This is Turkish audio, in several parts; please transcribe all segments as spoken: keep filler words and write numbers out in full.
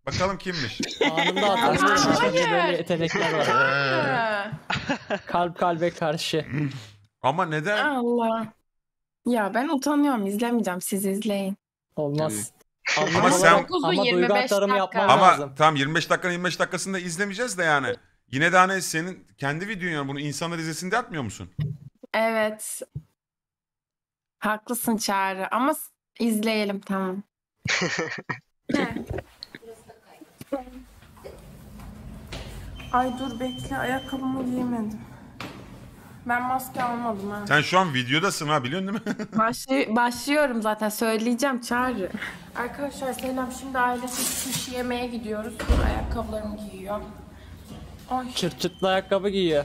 Bakalım kimmiş? Anında atarım diye böyle yetenekler var. Ha. Kalp kalbe karşı. Ama neden? Allah. Ya ben utanıyorum, izlemeyeceğim, siz izleyin. Olmaz. Ama Ama sen- ama duygu aktarımı yapman Ama lazım. tam yirmi beş dakika yirmi beş dakikasında izlemeyeceğiz de yani. Yine de hani senin kendi videon yani bunu insanlar izlesin de yapmıyor musun? Evet. Haklısın Çağrı ama s- izleyelim tamam. Ay dur bekle, ayakkabımı giyemedim. Ben maske almadım ha. Sen şu an videodasın ha, biliyorsun değil mi? Başlı- başlıyorum zaten, söyleyeceğim Çağrı. Arkadaşlar selam, şimdi ailesi sushi yemeye gidiyoruz. Ayakkabılarımı giyiyor. Ay Çırt çırtlı ayakkabı giyiyor.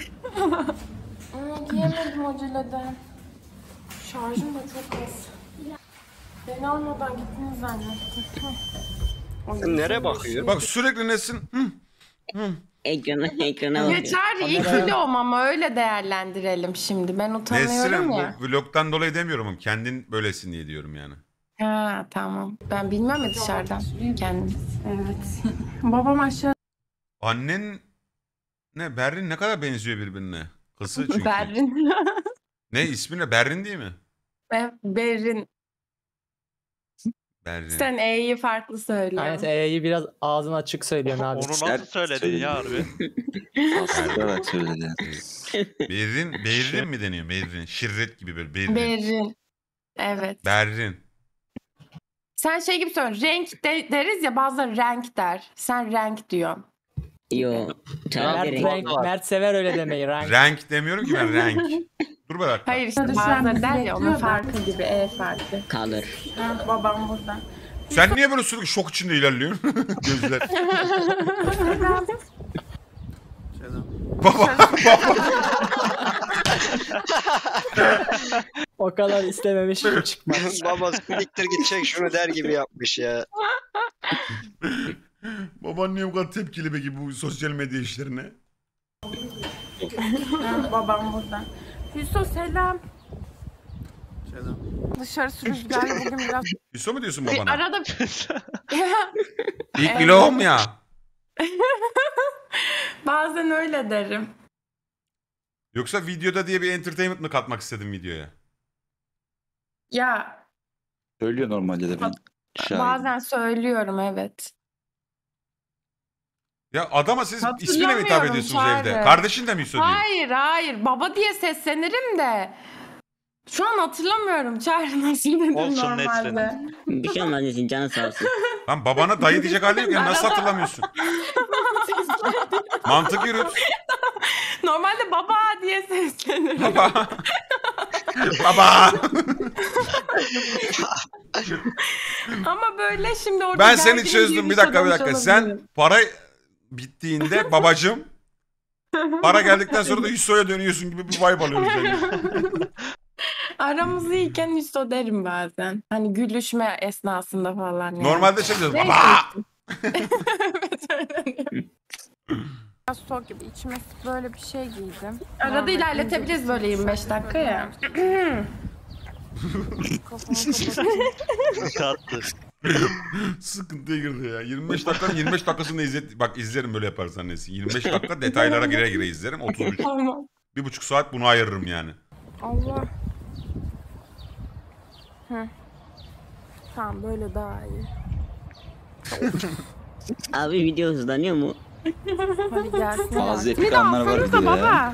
ıı, giyemedim aceleden. Şarjım da çok az. Beni almadan gittiniz zannettim. Ay, Sen nereye çok bakıyorsun? Bak sürekli nesin? Hı, hı. Ekrana, ekrana Ya bakıyor. Çağrı iyi kilom ama öyle değerlendirelim şimdi. Ben utanıyorum Nesrin, ya. bu vlogdan dolayı demiyorum ama kendin böylesin diye diyorum yani. Ha tamam. Ben bilmem ya dışarıdan kendimiz. Evet. Babam aşağı. Annen ne? Berrin ne kadar benziyor birbirine. Kızı çünkü. Berrin. Ne ismi ne? Berrin değil mi? Ben Berrin. Berrin. Sen E'yi farklı söylüyorsun. Aynen E'yi biraz ağzın açık söylüyorsun abi. Onu nasıl söyledin ya harbi? Aslında söyledi. Berrin, Berrin mi deniyor? Berrin. Şirret gibi böyle. Berrin. Berrin. Evet. Berrin. Sen şey gibi söylüyorsun. Renk de- deriz ya, bazıları renk der. Sen renk diyorsun. Yo. Çağrı Mert, renk. renk, Mert sever öyle demeyi. Renk. Renk demiyorum ki ben, renk. Dur bir dakika. Hayır işte bazıları der ya, onun farkı gibi. E farkı. Kalır. Ha, babam burada. Sen niye böyle sürekli şok içinde ilerliyorsun? Gözler. Baba. O kadar istememiş ki çıkmaz. Baba siktir gidecek şunu der gibi yapmış ya. Baban niye bu kadar tepkili peki bu sosyal medya işlerine? Ha, babam burada. Hüso selam. Selam. Dışarısı rüzgarlı bugün biraz. Hüso mu diyorsun Bir babana? arada İlk vlogum ya. bazen öyle derim. Yoksa videoda diye bir entertainment mı katmak istedim videoya? Ya Söylüyor normalde de ben. Şahidim. bazen söylüyorum evet. Ya adama siz ismine mi hitap Hatırlamıyorum, ediyorsunuz Çağrı. evde? Kardeşin de mi Hüso diyor? Hayır hayır baba diye seslenirim de. Şu an hatırlamıyorum Çağrı nasıl dedim Olsun, normalde. Bir şey olmaz desin canı sağ olsun. Lan babana dayı diyecek hali yok ya, nasıl hatırlamıyorsun? Mantık yürüt. Normalde baba diye seslenirim. Baba. Baba. Ama böyle şimdi orada Ben seni gergin çözdüm, bir bir dakika bir sonuç dakika. Sen olabilir. para bittiğinde babacım, para geldikten sonra da Hüso'ya dönüyorsun gibi bir vibe alıyorum seni. Aramız iyiyken Hüso derim bazen. Hani gülüşme esnasında falan yani. Normalde şey diyoruz, Neyse. baba. Evet öyle diyorum. Biraz soğuk gibi içime böyle bir şey giydim. Arada ilerletebiliriz böyle yirmi beş dakika ya. Kafamı kapatayım. Kalktı. Sıkıntıya girdi ya. yirmi beş dakikanın yirmi beş dakikasını izlet. Bak izlerim böyle yaparsan Nesin. yirmi beş dakika detaylara gire gire izlerim. otuz üç. Tamam. Bir buçuk saat bunu ayırırım yani. Allah. Hı. Tamam böyle daha iyi. Abi video hızlanıyor mu? Hadi gelsin. Bazı Bir de ekranlar var alsanıza bir de ya. baba.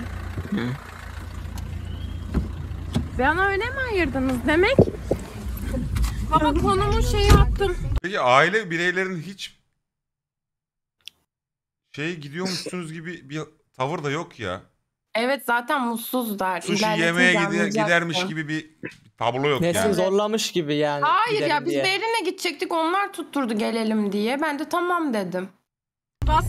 Bana öyle mi ayırdınız demek? Baba konumu şey yaptım. Peki aile bireylerin hiç şey gidiyormuşsunuz gibi bir tavır da yok ya. Evet zaten mutsuzlar. Sushi İlerletince yemeğe gider, anlayacaksın. gidermiş gibi bir tablo yok Nesin yani. zorlamış gibi yani. Hayır ya gidelim biz diye. Berin'le gidecektik, onlar tutturdu gelelim diye. Ben de tamam dedim. Bas.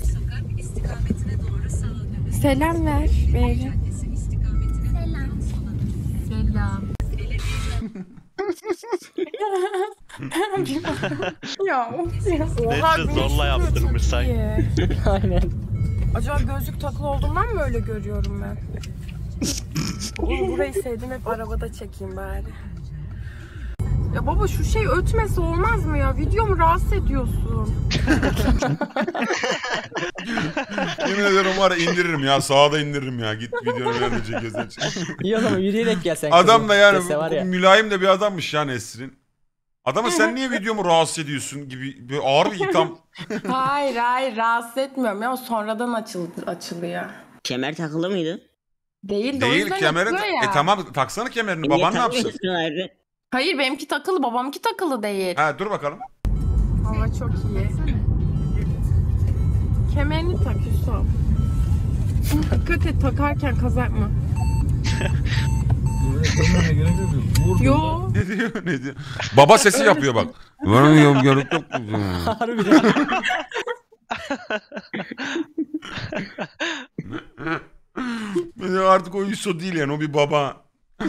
Selam ver Berin. Selam. Selam. ya of ya. Oha, Neyse, güneş zorla vuruyor, yaptırmış çok sanki. iyi. Aynen. Acaba gözlük takılı olduğundan mı öyle görüyorum ben? Oğlum burayı sevdim, hep arabada çekeyim bari. Ya baba şu şey ötmesi olmaz mı ya? Videomu rahatsız ediyorsun. Yemin ederim var ya indiririm ya. Sağa da indiririm ya. Git videonu nerede çekiyorsan çek. İyi o zaman yürüyerek gelsen. Adam da yani Dese var ya. mülayim de bir adammış ya Nesrin. Adama sen niye videomu rahatsız ediyorsun gibi böyle ağır bir itham. Hayır hayır rahatsız etmiyorum ya. O sonradan açıldı, açılıyor. Kemer takılı mıydı? Değil de o Değil yüzden kemere. açılıyor ya. E tamam taksana kemerini. E, niye Baban ne yapsın? takmıyorsun ayrı? Hayır benimki takılı babamki takılı değil. Ha dur bakalım. Hava çok iyi. Kemerini tak Yusuf. Dikkat et takarken kaza yapma. Yo. Ne diyor ne diyor? Baba sesi yapıyor bak. Ben yok görüp yok. Harbiden. Artık o Yusuf değil yani o bir baba.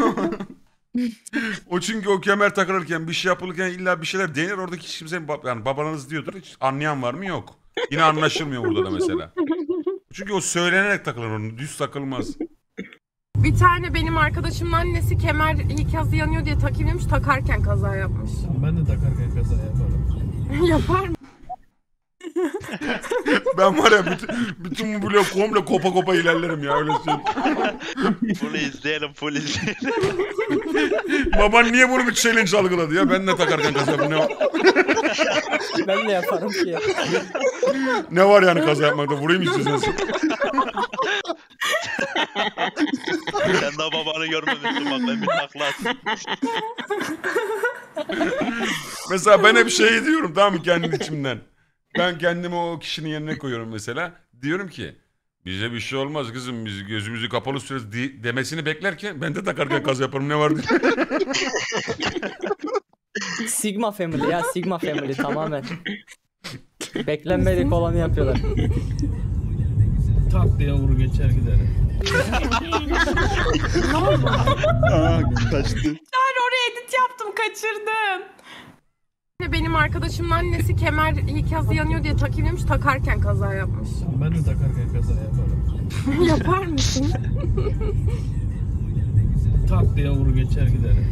O çünkü o kemer takılırken bir şey yapılırken illa bir şeyler denir oradaki hiç kimsenin yani babanız diyordur hiç anlayan var mı yok. Yine anlaşılmıyor burada da mesela. Çünkü o söylenerek takılır onun düz takılmaz. Bir tane benim arkadaşımın annesi kemer ikazı yanıyor diye takayım demiş takarken kaza yapmış. Ben de takarken kaza yaparım. Yapar mı? Ben var ya bütün, bütün bu blok komple kopa kopa ilerlerim ya öyle söyleyeyim. Full izleyelim full izleyelim. Baban niye bunu bir challenge algıladı ya ben de takarken kaza yapayım ne var? Ben de yaparım ki. Ne var yani kaza yapmakta vurayım istiyorsanız. Sen daha babanı görmemişsin bak ben bir takla attım. Mesela ben hep şey diyorum tamam mı kendi içimden. Ben kendimi o kişinin yerine koyuyorum mesela. Diyorum ki bize bir şey olmaz kızım biz gözümüzü kapalı süreriz de- demesini beklerken ben de takarken kaza yaparım ne var diye. Sigma Family ya Sigma Family tamamen. Beklenmedik olanı yapıyorlar. Tak diye vuru geçer giderim. Aa kaçtı. Çağrı oraya edit yaptım kaçırdım. Benim arkadaşımın annesi kemer ikazı yanıyor diye takayım demiş takarken kaza yapmış. Ben de takarken kaza yaparım. Yapar mısın? Tak diye vuru geçer giderim.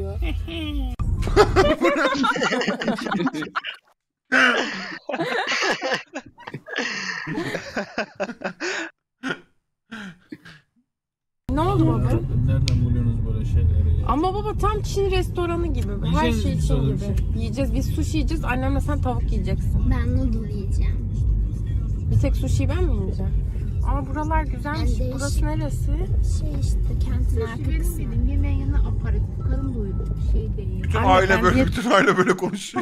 Ne oldu baba? Nereden buluyorsunuz böyle şeyleri ya? Ama baba tam Çin restoranı gibi. Her Yiyeceğiz şey biz Çin öyle bir gibi. şey. Yiyeceğiz. Biz sushi yiyeceğiz. Annemle sen tavuk yiyeceksin. Ben noodle yiyeceğim. Bir tek sushi'yi ben mi yiyeceğim? Ama buralar güzelmiş. Ben değişik. Burası neresi? Şey işte kentin arka kısmı. Yemeğin yanına aparatif karın doyurucu bir şey değil. Bütün Anne, aile ben böyle bir- bütün aile böyle konuşuyor.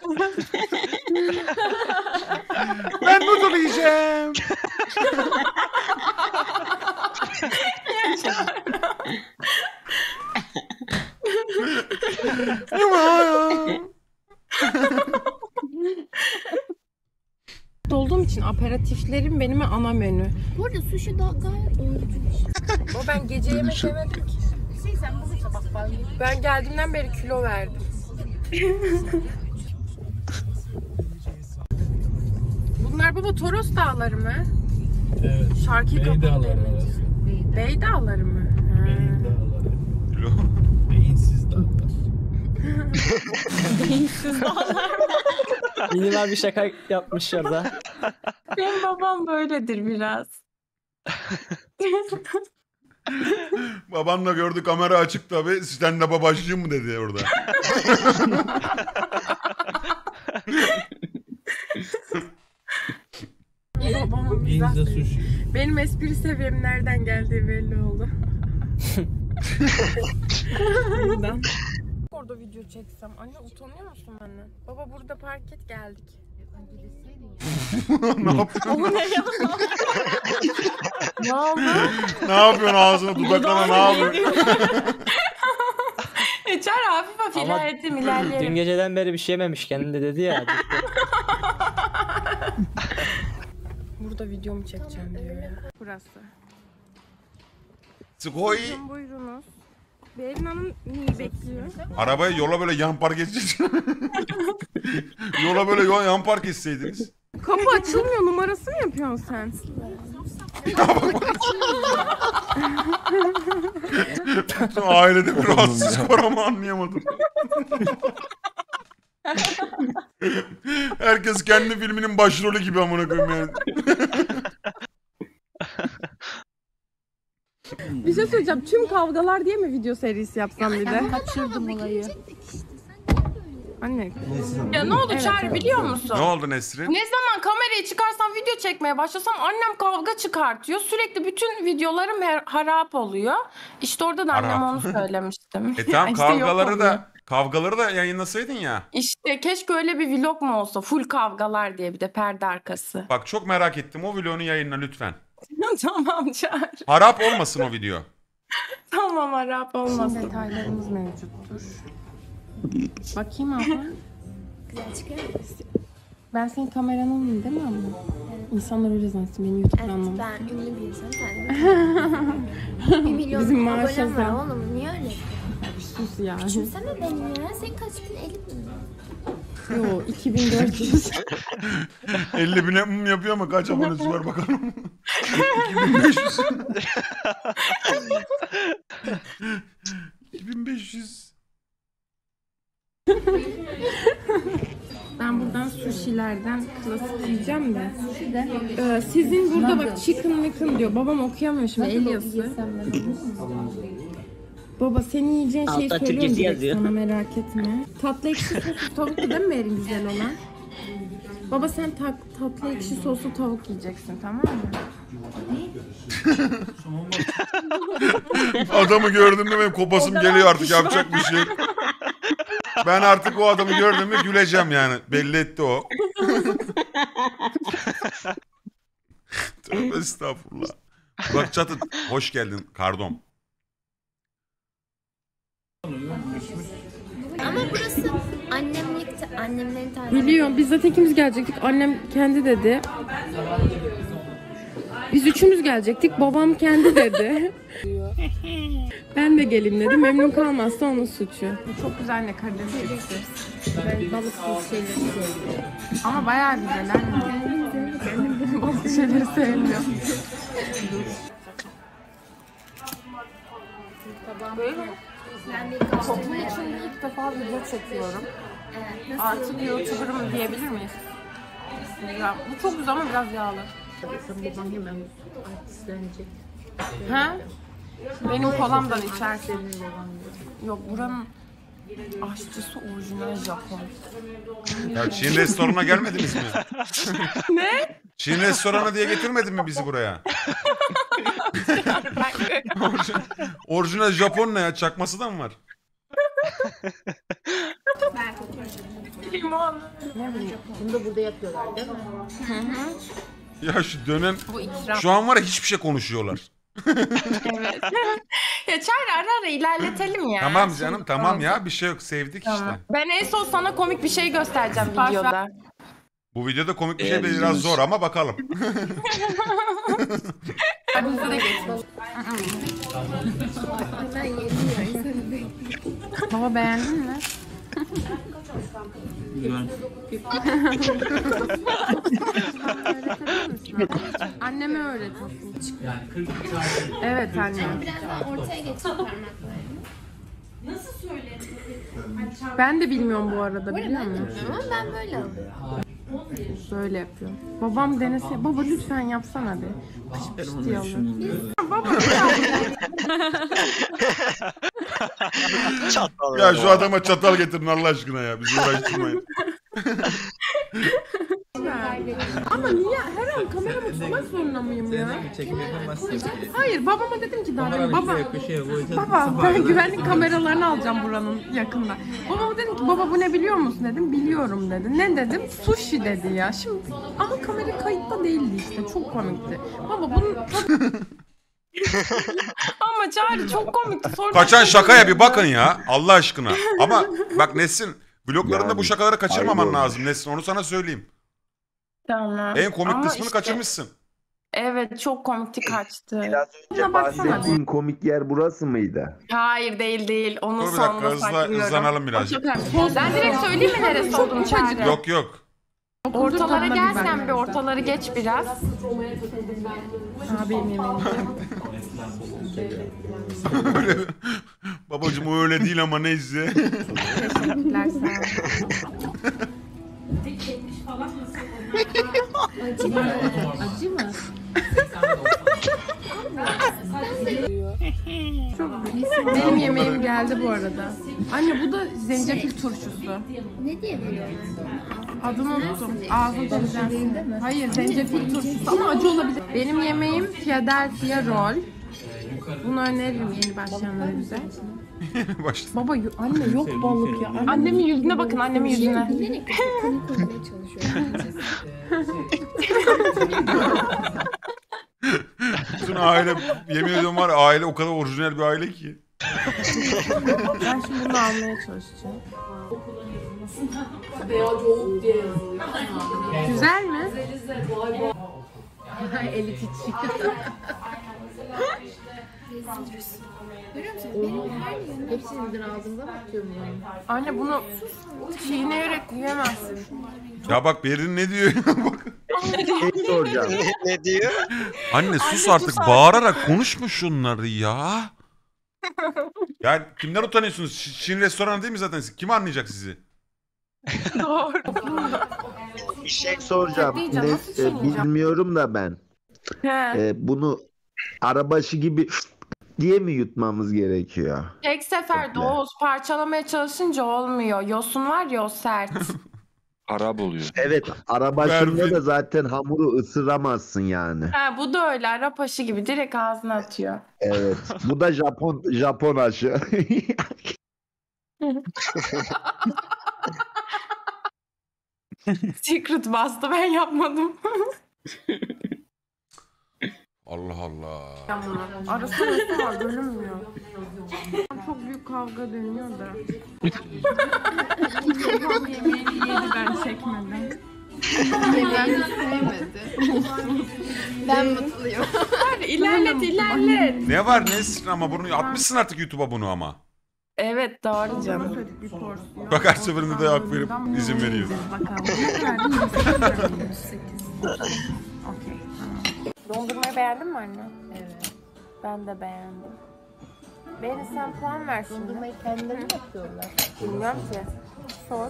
Ben noodle yiyeceğim. Olduğum için aperatiflerim benim ana menü. Bu arada sushi daha gayet doyurucu bir şey. Ama ben gece yemek yemedim ki. Şey sen bu sabah bak. Ben geldiğimden beri kilo verdim. Bunlar baba Toros Dağları mı? Evet. Şarkıyı Bey dağları kapattı. orası. Bey Dağları mı? Ha. Beyin dağları. Beyinsiz dağlar. Minimal bir şaka yapmış orada. Benim babam böyledir biraz. Babanla gördü kamera açık tabi. Sen de babacığım mı dedi orada. Babamın Pizza mizah- sushi. Benim espri seviyem nereden geldiği belli oldu. Buradan. Orada video çeksem. Anne utanıyor musun benden? Baba burada park et geldik. Ne yapıyorsun? O ne ya? Ne oldu? Ne yapıyorsun ağzını dudaklarına ne yapıyorsun? Geçer hafif hafif Ama ilerledim dün ilerleyelim. geceden beri bir şey yememiş kendinde dedi ya. Burada videomu çekeceğim diyor ya. Burası. Skoy. Buyurun buyurunuz. Berin Hanım neyi bekliyor? Arabayı yola böyle yan park edeceğiz. Yola böyle yol yan park etseydiniz. Kapı açılmıyor numarası mı yapıyorsun sen? Ailede bir rahatsızlık var ama anlayamadım. Herkes kendi filminin başrolü gibi amına koyayım yani. Bir şey söyleyeceğim. Tüm kavgalar diye mi video serisi yapsam bir de? Kaçırdım olayı. Anne. Ya ne oldu Çağrı biliyor musun? Ne oldu Nesrin? Ne zaman kamerayı çıkarsam video çekmeye başlasam annem kavga çıkartıyor. Sürekli bütün videolarım her- harap oluyor. İşte orada da annem Harap. onu söylemiştim. E tamam İşte yok kavgaları oluyor. da kavgaları da yayınlasaydın ya. İşte keşke öyle bir vlog mu olsa? Full kavgalar diye bir de perde arkası. Bak çok merak ettim. O vlogunu yayınla lütfen. Tamam Çağrı. Harap olmasın o video. Tamam harap olmasın. Detaylarımız mevcuttur. Bakayım abla. Güzel çıkıyor mu? Ben senin kameranın değil mi abla? İnsanlar öyle zannetsin beni YouTube'dan Evet, anlamış. ben ünlü bir insanım. Sen de. Bir milyon Bizim maaş abonem var yazan. oğlum. Niye öyle? Sus ya. Küçümseme beni ya. Senin kaç bin? elli bin mi? Yo iki bin dört yüz. elli bine mum yapıyor ama kaç abonesi var bakalım. iki bin beş yüz. iki bin beş yüz. Ben buradan sushi'lerden klasik yiyeceğim de. Ee, sizin burada bak chicken chicken diyor. Babam okuyamıyor şimdi el yazısı. Baba senin yiyeceğin şeyi Altta söylüyorum Türkçesi direkt yazıyor. sana merak etme. Tatlı ekşi soslu tavuk değil mi en güzel olan? Baba sen ta- tatlı ekşi soslu tavuk yiyeceksin tamam mı? Adamı gördüğümde benim kopasım geliyor artık yapacak bir şey yok. Ben artık o adamı gördüğümde güleceğim yani. Belli etti o. Tövbe estağfurullah. Bak Çatı hoş geldin kardom. Ama burası annemlik, annemlerin tarihi. Biliyorum biz zaten ikimiz gelecektik. Annem kendi dedi. Biz üçümüz gelecektik. Babam kendi dedi. Ben de geleyim dedi. Memnun kalmazsa onun suçu. Çok güzel ne karides yetişti. Ben balıksız şeyleri seviyorum. Ama bayağı güzel anne. Ben balık şeyleri sevmiyorum. Ben bir Toplum kostümle için ilk defa video çekiyorum. Evet, nasıl? Artık YouTuber'ım diyebilir miyiz? Ya, bu çok güzel ama biraz yağlı. Baban hemen artistlenecek. Ha? Benim kolamdan içersin. Yok buranın aşçısı orijinal Japon. Ya Çin restoranına gelmediniz mi? Ne? Çin restoranı diye getirmedin mi bizi buraya? Orijinal, orijinal Japon ne ya? Çakması da mı var? Limon. Bunu da burada yapıyorlar değil mi? Ya şu dönem Bu ikram. şu an var ya hiçbir şey konuşuyorlar. Evet. Ya Çağrı ara ara ilerletelim ya. Tamam canım tamam ya bir şey yok sevdik Tamam. işte. Ben en son sana komik bir şey göstereceğim videoda. Bu videoda komik bir şey de biraz zor ama bakalım. Hadi de geçelim. Ben yedim ya. Baba beğendin mi? Anneme öğretin. Evet anne. Biraz daha ortaya getir parmaklarını. Ben de bilmiyorum bu arada biliyor musun? Ama ben böyle alıyorum. Böyle yapıyorum. Babam denese. Baba lütfen yapsana bir. Pış pış diye alıyor. Baba Çatal. Ya şu adama çatal getirin Allah aşkına ya bizi uğraştırmayın. ama niye her an kameramı tutmak zorunda mıyım ya? Hayır babama dedim ki daha demin baba baba ben güvenlik kameralarını alacağım buranın yakında. Babama dedim ki baba bu ne biliyor musun dedim. Biliyorum dedi. Ne dedim? Sushi dedi ya. Şimdi ama kamera kayıtta değildi işte. Çok komikti. Baba bunun ama Çağrı çok komikti. Sonra Kaçan şakaya bir bakın ya Allah aşkına. Ama bak Nesin vloglarında Yani, bu şakaları kaçırmaman aynen. lazım Nesin onu sana söyleyeyim. Tamam. En komik Ama kısmını işte- kaçırmışsın. Evet çok komikti kaçtı. Biraz önce Buna baksana bahsettiğin komik yer burası mıydı? Hayır değil değil. Onun Dur bir dakika, sonunu hızla- saklıyorum. hızlanalım birazcık. O çok önemli. Ben direkt söyleyeyim mi neresi olduğunu Çağrı? Yok yok. Ortalara gelsen bir ortaları geç biraz. Abi yemeğim. Öyle, babacım o öyle değil ama neyse. Teşekkürler sağ olun. Acı mı? Benim yemeğim geldi bu arada. Anne bu da zencefil turşusu. Ne diye biliyorsun? Adını unuttum. Ağzım temizlensin. Hayır, zencefil turşusu ama acı olabilir. Benim yemeğim Philadelphia roll. Bunu öneririm yeni başlayanlara bize. Başla. Baba yo- anne yok balık ya. Annemin yüzüne bakın, annemin yüzüne. Bilerek komik olmaya çalışıyorum. Bütün aile, yemin ediyorum var ya, aile o kadar orijinal bir aile ki. Ben şimdi bunu almaya çalışacağım. Güzel mi? Eli titriyor. Görüyor musun? Benim her yerim. Hepsini bir ağzımda bakıyorum ben. Anne bunu çiğneyerek yiyemezsin. Ya bak Berin ne diyor? Bak. Şey soracağım. ne, ne diyor? Anne sus artık, bağırarak konuşma şunları ya. Ya kimden utanıyorsunuz? Ş- Çin restoranı değil mi zaten? Kim anlayacak sizi? Doğru. Bir şey soracağım. Diyeceğim, Ne, nasıl e, çiğneyeceğim? bilmiyorum da ben. He. E, bunu arabaşı gibi diye mi yutmamız gerekiyor? Tek seferde Oğuz parçalamaya çalışınca olmuyor. Yosun var ya o sert. Arap oluyor. Evet, arabaşında Berfin. da zaten hamuru ısıramazsın yani. Ha, bu da öyle Arap aşı gibi direkt ağzına atıyor. Evet. Bu da Japon Japon aşı. Secret bastı, ben yapmadım. Allah Allah. Arası arası var, bölünmüyor. Çok büyük kavga dönüyor da. Babam yemeğini yedi, ben çekmedim. Yemeğini sevmedi. Ben mutluyum. Hadi ilerlet ilerlet. Ne var Nesrin, ama bunu atmışsın artık YouTube'a bunu ama. Evet doğru canım. Bak her seferinde de hak verip izin veriyor. Dondurmayı beğendin mi anne? Evet. Ben de beğendim. Beni sen puan ver şimdi. Dondurmayı kendileri mi yapıyorlar? Bilmiyorum ki. Sor.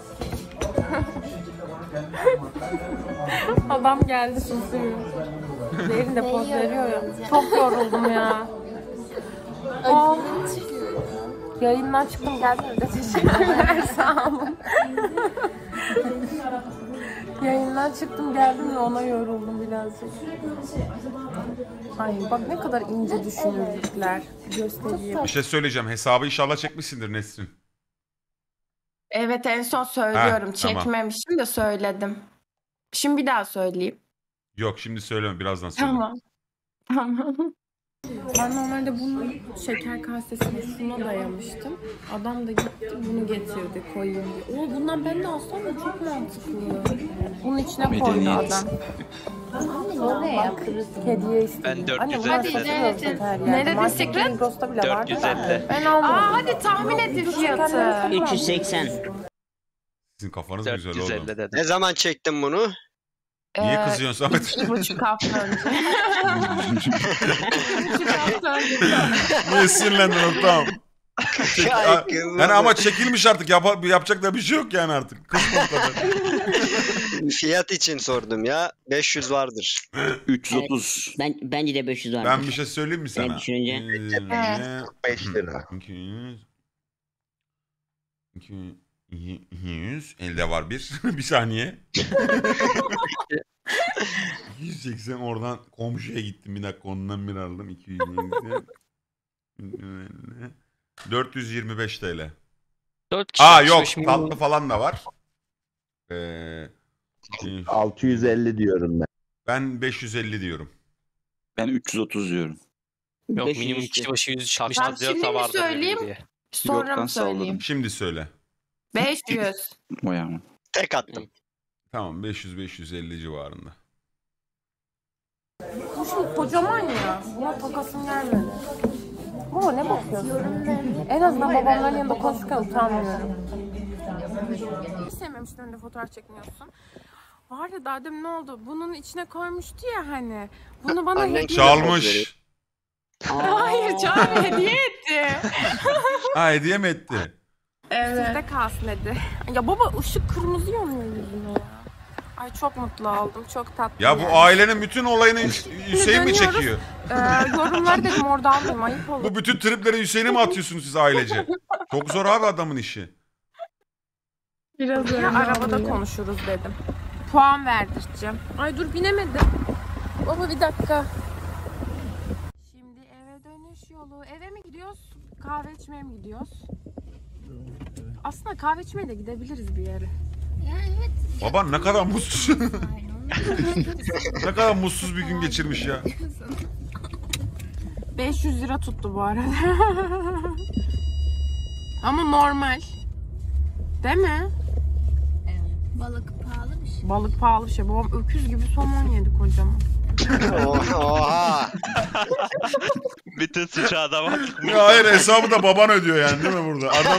Adam geldi susuyor. Derin de poz veriyor ya. Çok yoruldum ya. Oh. Yayından çıktım geldim de teşekkürler sağ olun. Yayından çıktım geldim de ona yoruldum birazcık. Ay bak ne kadar ince düşünürlükler. Göstereyim. Bir şey söyleyeceğim. Hesabı inşallah çekmişsindir Nesrin. Evet en son söylüyorum. Ha, tamam. Çekmemişim de söyledim. Şimdi bir daha söyleyeyim. Yok şimdi söyleme, birazdan söyle. Tamam. Tamam. Ben normalde bunu şeker kasesine suna dayamıştım. Adam da gitti bunu getirdi koyayım diye. Oo bundan ben de alsam mı? Çok mantıklı. Bunun içine koydu adam. Oraya yaptırırız. Hediye istedim. Ben dört Anne, yüz bunlar elli. satılıyor her yerde. Nerede Market Secret? Migros'ta bile var. dört yüz elli. Ben almadım. Aa hadi tahmin edin fiyatı. üç yüz seksen. Sizin kafanız güzel oğlum. dört yüz elli dedim. Ne zaman çektin bunu? Niye Ee, kızıyorsun Samet? İki buçuk hafta önce. İki buçuk hafta önce. Niye sinirlendin oğlum, tamam. Çek- Ay, A- kızım. yani ama çekilmiş artık, yap yapacak da bir şey yok yani artık. Kızma o kadar. Fiyat için sordum ya. beş yüz vardır. üç yüz otuz. Ben, bence de beş yüz vardır. Ben bir şey söyleyeyim mi sana? Ne düşününce? Ee, beş lira. iki yüz iki yüz elde var bir. Bir saniye. iki yüz seksen oradan komşuya gittim. Bir dakika ondan bir aldım. iki yüz seksen. dört yüz yirmi beş T L. Aa yok, tatlı falan da var. Ee, altı yüz elli diyorum ben. ben beş yüz elli diyorum. Ben üç yüz otuz diyorum. Yok minimum kişi başı yüz Tamam, şimdi mi söyleyeyim? Sonra Yoktan mı söyleyeyim? salladım. Şimdi söyle. beş yüz. O yani. Tek attım. Tamam, beş yüz beş yüz elli civarında. Bu şimdi kocaman ya. Buna takasım gelmedi. Baba ne bakıyorsun? En azından babamların yanında konuşurken utanmıyorum. Hiç sevmemiştin önünde fotoğraf çekmiyorsun. Var ya daha demin ne oldu? Bunun içine koymuştu ya hani. Bunu bana Annen hediye... Çalmış. Hayır Çağrı hediye etti. Ha hediye mi etti? Evet. Sizde kalsın dedi. Ya baba ışık kırmızı yanıyor yüzüme ya. Ay çok mutlu oldum. Çok tatlı. Ya bu yani. ailenin bütün olayını Hüseyin mi çekiyor? Ee, yorumları dedim orada almayayım. Ayıp olur. Bu bütün tripleri Hüseyin'e mi atıyorsunuz siz ailece? Çok zor abi adamın işi. Biraz ya arabada oluyor. Konuşuruz dedim. Puan verdireceğim. Ay dur binemedim. Baba bir dakika. Şimdi eve dönüş yolu. Eve mi gidiyoruz? Kahve içmeye mi gidiyoruz? Aslında kahve içmeye de gidebiliriz bir yere. Ya evet. Baba ne kadar mutsuz. Ne kadar mutsuz bir gün geçirmiş ya. beş yüz lira tuttu bu arada. Ama normal. Değil mi? Balık pahalı bir şey. Balık pahalı bir şey. Babam öküz gibi somon yedi kocaman. Oha. Bütün suçu adama atmış. Ya hayır hesabı da baban ödüyor yani değil mi burada? Adam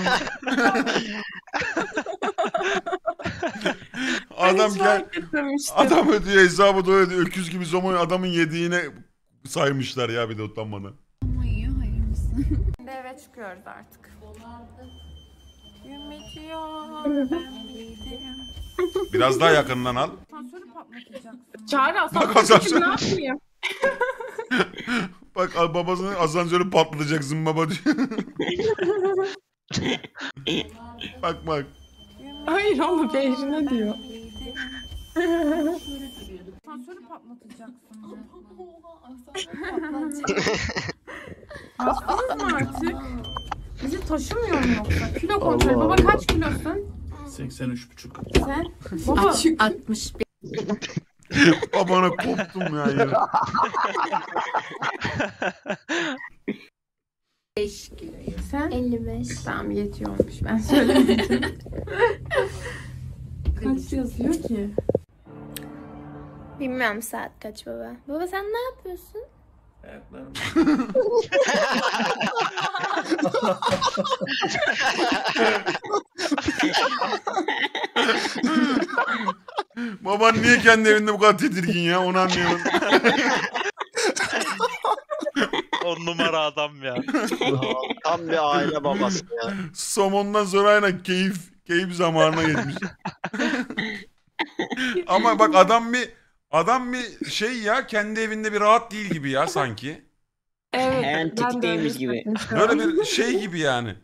Adam gel Adam ödüyor hesabı da ödüyor. Öküz gibi somon adamın yediğine saymışlar ya bir de utanmadan. Ama iyi hayır mısın? Şimdi eve çıkıyoruz artık. Gün bitiyor. Ben giderim. Biraz daha yakından al. Asansörü patlatacaksın. Çağrı Bak asansörü asansör. ne yapayım? Bak babasının asansörü patlayacak zımbaba diyor. Bak bak. Hayır oğlum Behrine diyor. Asansörü patlatacaksın. Bastınız mı artık? Bizi taşımıyor mu yoksa? Kilo kontrolü. Baba kaç kilosun? seksen üç buçuk. Sen? Baba. altmış bir. Babana koptum ya yine. beş kilo. Sen? elli beş. Tamam yetiyormuş ben söylemedim. Kaç yazıyor ki? Bilmiyorum saat kaç baba. Baba sen ne yapıyorsun? Ayaklarım. Baban niye kendi evinde bu kadar tedirgin ya onu anlayamadım. On numara adam ya. Tam bir aile babası ya. Somondan sonra aynen keyif keyif zamanına geçmiş. Ama bak adam bir adam bir şey ya kendi evinde bir rahat değil gibi ya sanki. Evet. Her an tetikteymiş gibi. Böyle bir şey gibi yani.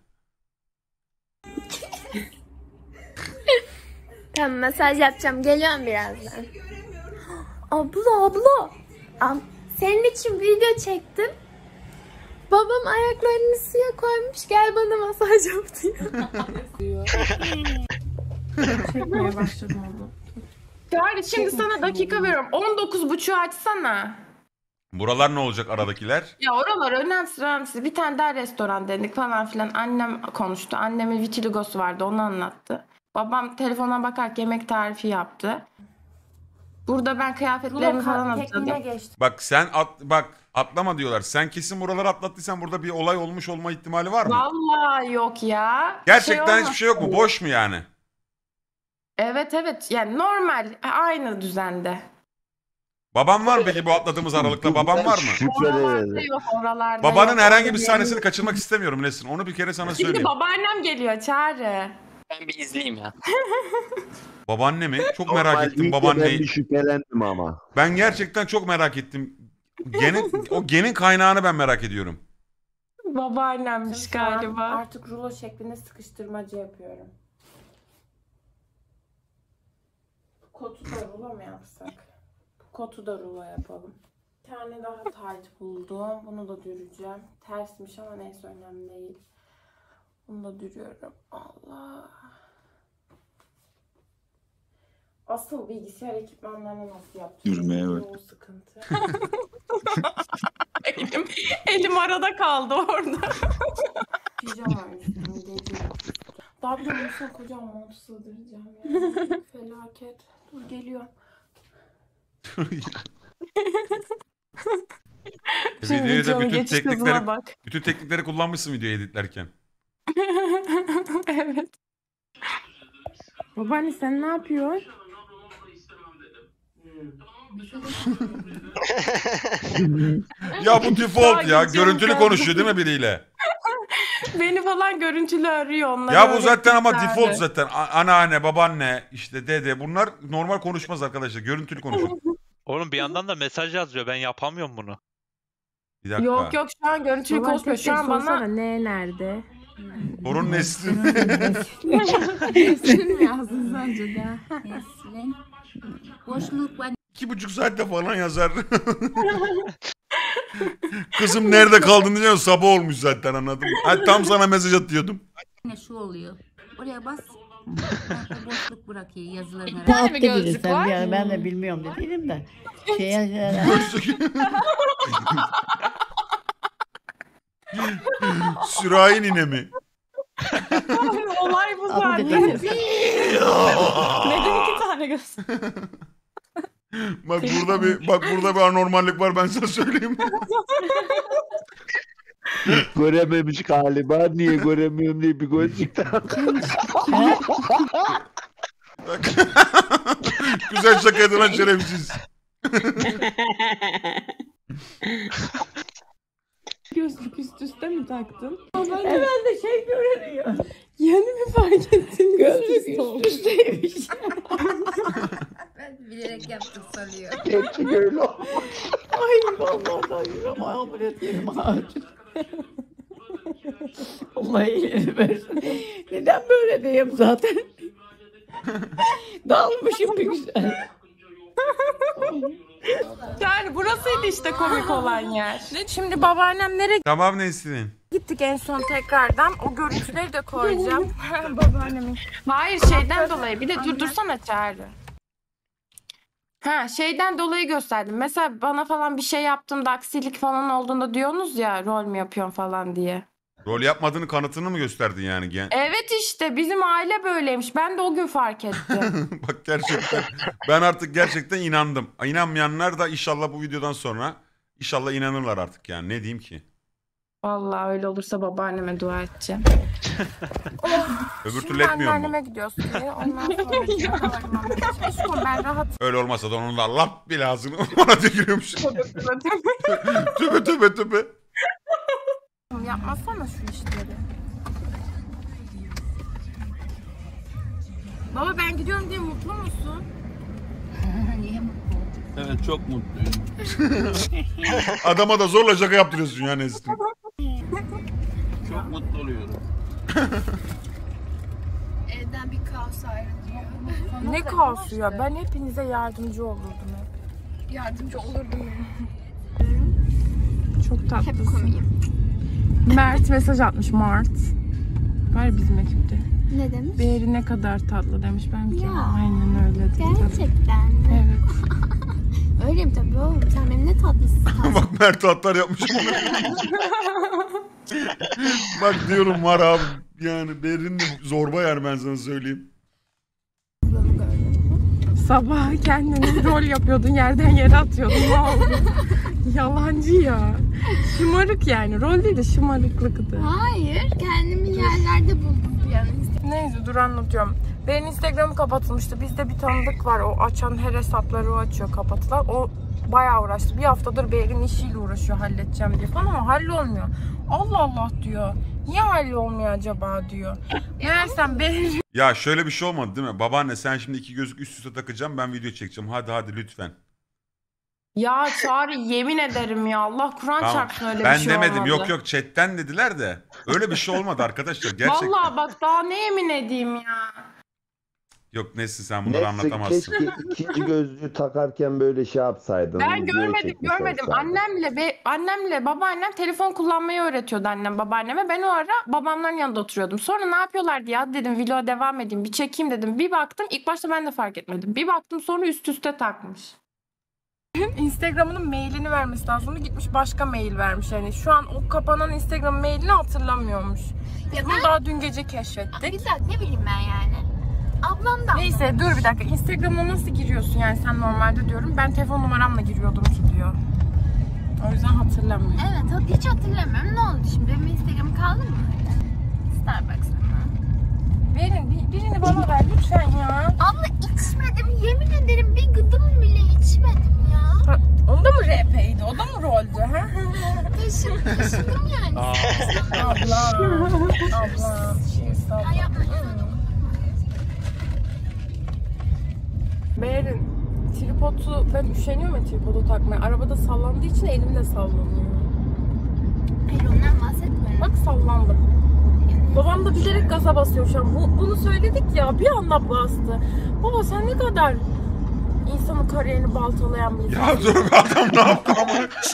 Tamam mesaj yapacağım. Geliyorum birazdan. Abla abla. Am senin için video çektim. Babam ayaklarını suya koymuş. Gel bana masaj yap diyor. Çekmeye başladım abla. Çağrı şimdi sana dakika veriyorum. on dokuz buçuğu açsana. Buralar ne olacak aradakiler? Ya oralar önemsiz önemsiz. Bir tane daha restoran dedik falan filan. Annem konuştu. Annemin vitiligosu vardı onu anlattı. Babam telefona bakarak yemek tarifi yaptı. Burada ben kıyafetlerimi falan hazırladım. Bak sen at, bak atlama diyorlar. Sen kesin buraları atlattıysan burada bir olay olmuş olma ihtimali var mı? Vallahi yok ya. Gerçekten Şey hiçbir olmaz. şey yok mu? Boş mu yani? Evet evet yani normal aynı düzende. Baban var mı peki bu atladığımız aralıkta? Baban var mı? Oralarda yok oralarda Babanın yok. herhangi bir sahnesini kaçırmak istemiyorum Nesin. Onu bir kere sana Şimdi söyleyeyim. babaannem geliyor Çağrı. Ben bir izleyeyim ya. Babaanne mi? Çok merak Normal ettim değil de Ben babaanneyi. bir şüphelendim ama. Ben gerçekten çok merak ettim. Genin, o genin kaynağını ben merak ediyorum. Babaannemmiş galiba. Artık rulo şeklinde sıkıştırmacı yapıyorum. Kotu da rulo mu yapsak? Kotu da rulo yapalım. Bir tane daha tight buldum. Bunu da düreceğim. Tersmiş ama neyse önemli değil. Bunu da dürüyorum. Allah. Asıl bilgisayar ekipmanlarını nasıl yapacağım? Yürümeye bak. O sıkıntı. elim, elim arada kaldı orada. Pijama üstüm gece. Daha bir de nasıl kocaman montu sığdıracağım ya. Felaket. Dur geliyor. Videoyu da bütün geçiş hızına teknikleri, bak. bütün teknikleri kullanmışsın videoyu editlerken. Evet. Babaanne sen ne yapıyorsun? Ya bu default ya. Ay, Görüntülü canım. konuşuyor değil mi biriyle? Beni falan görüntülü arıyor onlar. Ya bu zaten ama öğretmişlerdi. default zaten. A- Anneanne, babaanne, işte dede bunlar normal konuşmaz arkadaşlar. Görüntülü konuşur. Oğlum bir yandan da mesaj yazıyor. Ben yapamıyorum bunu. Bir dakika. Yok yok şu an görüntülü Baba konuşmuyor. tek Şu tek an bana sorsana, ne nerede? Torun Neslin. Neslin mi yazdın sence de? Neslin. Boşluk var. İki buçuk saatte falan yazar. Kızım nerede kaldın diyeceğim, sabah olmuş zaten, anladın mı? Hadi tam sana mesaj atıyordum. Ne şu oluyor. Oraya bas. Boşluk bırakıyor yazılarına. Bir tane mi gözlük var? Yani ben de bilmiyorum da değilim de. Şeye, Sürahi nine mi? olay bu Ama zaten. dedim. Neden iki tane göz? Bak burada bir bak burada bir anormallik var, ben sana söyleyeyim. Görememiş galiba. Niye göremiyorum diye bir gözlük takmış. Güzel şaka edilen şerefsiz. Gözlük üst üste mi taktın? Herhalde şey görünüyor. Yeni mi fark ettin? Gözlük üst üsteymiş. Ben bilerek yaptım sanıyor. Gerçek öyle olmuş. Ay vallahi da yürüyorum. Ameliyat yerim acil. Allah iyiliğini versin. Neden böyle diyeyim zaten? Dalmışım bir güzel. Yani burasıydı işte komik olan yer. Şimdi babaannem nereye Tamam Neslin. gittik en son tekrardan? O görüntüleri de koyacağım. Babaannemin. Hayır şeyden dolayı. Bir de durdursana Çağrı. Ha şeyden dolayı gösterdim. Mesela bana falan bir şey yaptığımda aksilik falan olduğunda diyorsunuz ya rol mü yapıyorsun falan diye. Rol yapmadığını kanıtını mı gösterdin yani? Gen- Evet işte bizim aile böyleymiş. Ben de o gün fark ettim. Bak gerçekten ben artık gerçekten inandım. İnanmayanlar da inşallah bu videodan sonra inşallah inanırlar artık yani, ne diyeyim ki. Vallahi öyle olursa babaanneme dua edeceğim. Öbür türlü Şimdi etmiyor mu? anneanneme gidiyoruz diye. Ondan sonra Aşkım ben rahat. Öyle olmasa da onun da lap bir ağzını bana tükürüyormuş. Tübe tübe tübe. Yapmasana şu işleri. Baba ben gidiyorum diye mutlu musun? Niye mutlu oldun? Evet çok mutluyum. Adama da zorla şaka yaptırıyorsun yani Neslin. Çok mutlu oluyorum. Evden bir kaos ayrılıyor. Ne kaosu ya? Ben hepinize yardımcı olurdum hep. Yardımcı olurdum. Çok tatlısın. Hep komiyim. Mert mesaj atmış Mart. Var bizim ekipte. Ne demiş? Beğeri ne kadar tatlı demiş. Ben ki Ya. aynen öyle dedim. Gerçekten mi? Evet. Öyleyim tabii oğlum. Sen benim ne tatlısın. Bak Mert hatlar yapmış. Bak diyorum var abi yani Berin de zorba yani, ben sana söyleyeyim. Sabah kendini rol yapıyordun, yerden yere atıyordun. Ne oldu? Yalancı ya. Şımarık yani. Rol değil de şımarıklıktı. Hayır. Kendimi yerlerde buldum bir an. Neyse dur anlatıyorum. Benim Instagram'ım kapatılmıştı. Bizde bir tanıdık var. O açan her hesapları o açıyor kapatılan. O bayağı uğraştı. Bir haftadır Berin işiyle uğraşıyor halledeceğim diye falan ama hallolmuyor. Allah Allah diyor. Niye hallolmuyor acaba diyor. Meğersem Berin... Ya şöyle bir şey olmadı değil mi? Babaanne sen şimdi iki gözlük üst üste takacağım, ben video çekeceğim. Hadi hadi lütfen. Ya Çağrı yemin ederim ya. Allah Kur'an Tamam. çarpsın öyle Ben bir şey demedim. olmadı. Yok yok chatten dediler de. Öyle bir şey olmadı arkadaşlar gerçekten. Vallahi bak daha ne yemin edeyim ya. Yok Nesin sen bunları Neyse anlatamazsın. keşke ikinci gözlüğü takarken böyle şey yapsaydın. Ben video görmedim çekmiş görmedim. olsaydın. Annemle be, annemle babaannem telefon kullanmayı öğretiyordu annem babaanneme. Ben o ara babamların yanında oturuyordum. Sonra ne yapıyorlardı ya dedim video devam edeyim bir çekeyim dedim. Bir baktım ilk başta ben de fark etmedim. Bir baktım sonra üst üste takmış. Instagram'ının mailini vermesi lazımdı. Gitmiş başka mail vermiş. Yani şu an o kapanan Instagram mailini hatırlamıyormuş. Ya Bunu ben- daha dün gece keşfettik. Bir dakika ne bileyim ben yani. Ablam da. Neyse dur bir dakika. Instagram'a nasıl giriyorsun yani sen normalde diyorum. Ben telefon numaramla giriyordum ki diyor. O yüzden hatırlamıyorum. Evet hat- hiç hatırlamıyorum. Ne oldu şimdi? Benim Instagram'ım kaldı mı? Starbucks'ta. Verin bir, birini bana ver lütfen ya. Abla içmedim. Yemin ederim bir gıdım bile içmedim ya. Ha, onda mı R P'ydi? O da mı roldü? Ha? Taşım, taşıdım yani. Abla. Abla. Ya yapmayın. Meğerin tripodu, ben üşeniyorum ya tripodu takmaya. Arabada sallandığı için elim de sallanıyor. Hayır ondan bahsetmiyorum. Bak sallandım. Babam da bilerek gaza basıyor şu an. Bu, bunu söyledik ya bir anda bastı. Baba sen ne kadar insanın kariyerini baltalayan bir insan. Ya dur be adam ne yaptı ama.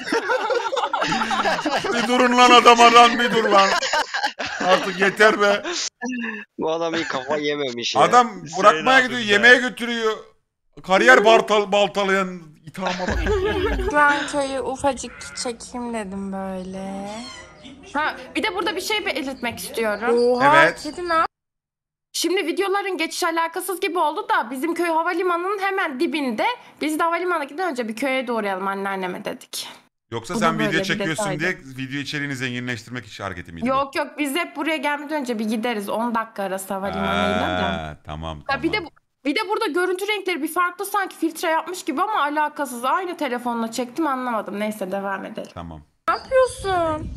Bir durun lan adam adam bir dur lan. Artık yeter be. Bu adam iyi kafa yememiş ya. Adam bırakmaya Hüseyin gidiyor, abim yemeğe götürüyor. Kariyer baltal, baltalayan ithama bak. Şu an köyü ufacık çekeyim dedim böyle. Ha bir de burada bir şey belirtmek istiyorum. Oha Evet. kedi ne yap- Şimdi videoların geçiş alakasız gibi oldu da bizim köy havalimanının hemen dibinde. Biz de havalimanına giden önce bir köye doğru uğrayalım anneanneme dedik. Yoksa Bu da sen böyle video bir çekiyorsun detaydı. diye video içeriğini zenginleştirmek için hareketi miydi? bu? Yok yok biz hep buraya gelmeden önce bir gideriz. on dakika arası havalimanıyla da. Ha, tamam Ya tamam. bir de bir de burada görüntü renkleri bir farklı sanki filtre yapmış gibi ama alakasız. Aynı telefonla çektim anlamadım. Neyse devam edelim. Tamam. Ne yapıyorsun?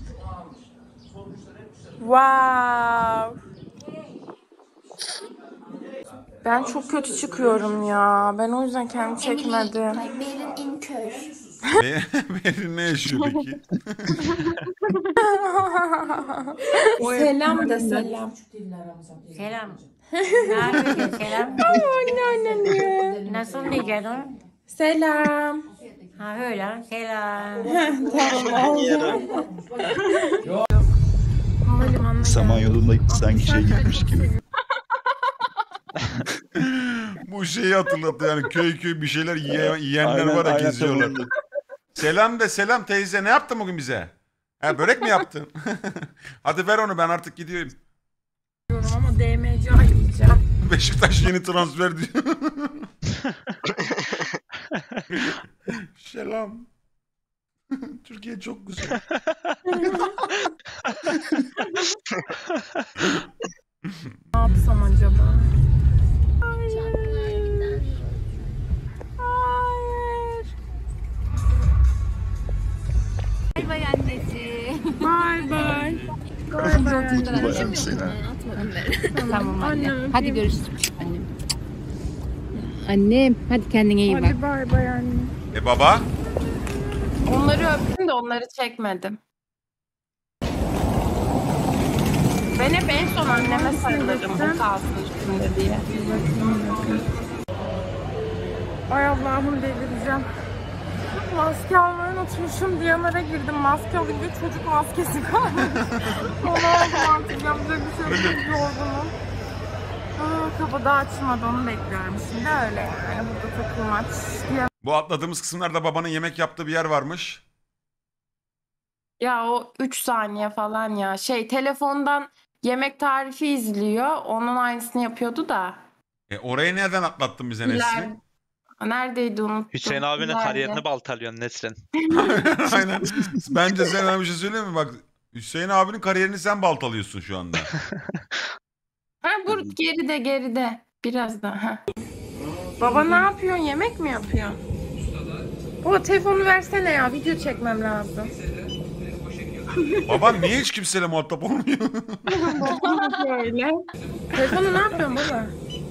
Wow. Ben çok kötü çıkıyorum ya. Ben o yüzden kendimi çekmedim. Merin İnköy. Berin ne yaşıyor peki? Selam de selam. Selam. Ne yapıyorsun selam? Anneanne. Nasıl diyeceksin? Selam. Ha öyle selam. Havalimanına Samanyolu'nda sanki şey gitmiş gibi. Bu şeyi hatırlattı yani köy köy bir şeyler yiye, yiyenler Aynen, var ya aynen geziyorlar. tamam. Selam de selam teyze ne yaptın bugün bize? Ha börek mi yaptın? Hadi ver onu ben artık gidiyorum. ama D M C ayıracağım. Beşiktaş yeni transfer diyor. Selam. Türkiye çok güzel. Ne yapsam acaba? Çaklar giden. Hayır. Bay bay anneciğim. Bay bay. Bayan Sena. Tamam anne. Anne, Hadi görüşürüz annem. Annem hadi kendine iyi bak. Hadi bay bay anne. E baba? Onları öptüm de onları çekmedim. Ben hep en son anneme sarılırım. Bu kalsın üstünde diye. Ay Allah'ım delireceğim. Maske almayı unutmuşum. Diyanara girdim. Maske alınca çocuk maskesi kalmış. Onu aldım artık. Yapacak bir şey yok. Çok yorgunum. Aa, kapıda açmadı. Onu bekliyorum. Şimdi öyle yani. Burada takılmaç. Bu atladığımız kısımlarda babanın yemek yaptığı bir yer varmış. Ya o üç saniye falan ya. Şey telefondan yemek tarifi izliyor. Onun aynısını yapıyordu da. E orayı nereden atlattın bize İler... Nesrin? Neredeydi unuttum. Hüseyin abinin İleride. kariyerini baltalıyorsun Nesrin. Aynen. Bence sen bir şey söyleyeyim mi? Bak Hüseyin abinin kariyerini sen baltalıyorsun şu anda. Ha bu geride geride. Biraz daha. Ha. Baba ne yapıyorsun? Yemek mi yapıyorsun? Baba telefonu versene ya. Video çekmem lazım. Baban niye hiç kimseyle muhatap olmuyor? Böyle. Telefonu ne yapıyorsun baba?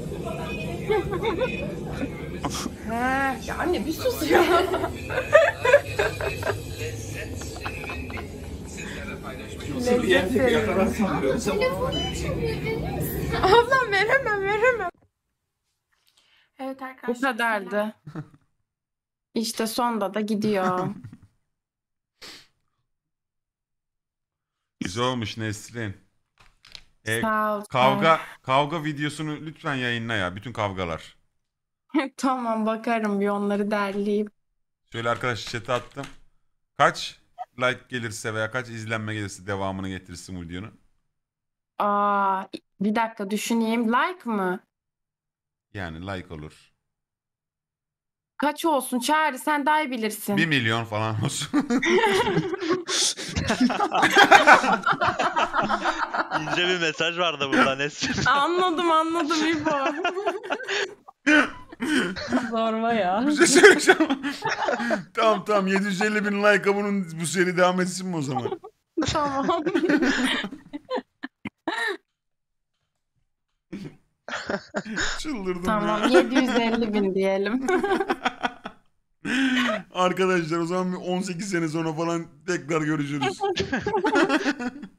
Ha, ya anne bir sus ya. Lezzet veriyorum. Ablam veremem veremem. Evet arkadaşlar. Bu kadardı. İşte sonda da gidiyor. Güzel olmuş Nesrin. E, Sağ ol. kavga kavga videosunu lütfen yayınla ya. Bütün kavgalar. Tamam bakarım bir onları derleyeyim. Şöyle arkadaş chat'e attım. Kaç like gelirse veya kaç izlenme gelirse devamını getirsin bu videonun. Aa, bir dakika düşüneyim. Like mı? Yani like olur. Kaç olsun Çağrı sen daha iyi bilirsin. Bir milyon falan olsun. İnce bir mesaj vardı burada Nesrin. Anladım anladım İbo. Zorba ya. Bir şey söyleyeceğim. Tamam tamam yedi yüz elli bin like'a bunun bu seri devam etsin mi o zaman? Tamam. Çıldırdım Tamam ya. yedi yüz elli bin diyelim. Arkadaşlar o zaman bir on sekiz sene sonra falan tekrar görüşürüz.